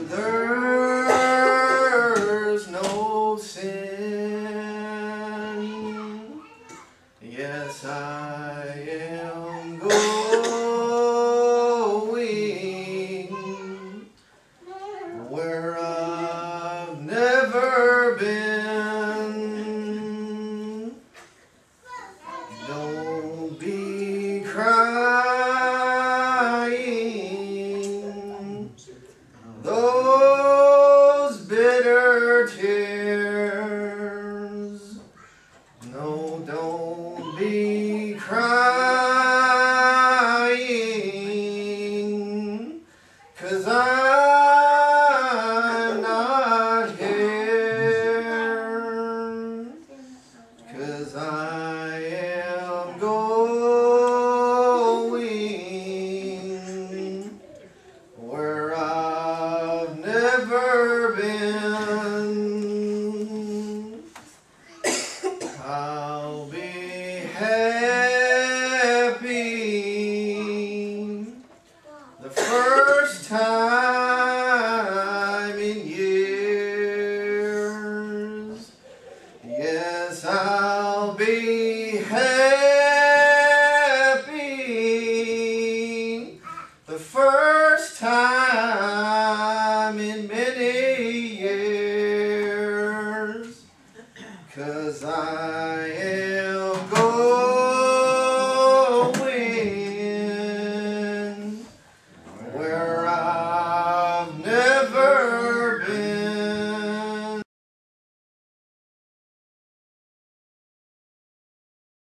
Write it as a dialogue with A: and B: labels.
A: there's no sin. Yes, I am going where I've never been. Don't be crying those bitter tears. No, don't be crying, 'cause I'm not here, 'cause I am going where I've never been. I'll be happy the first time in years. Yes, I'll be happy the first time in many years, 'cause I am going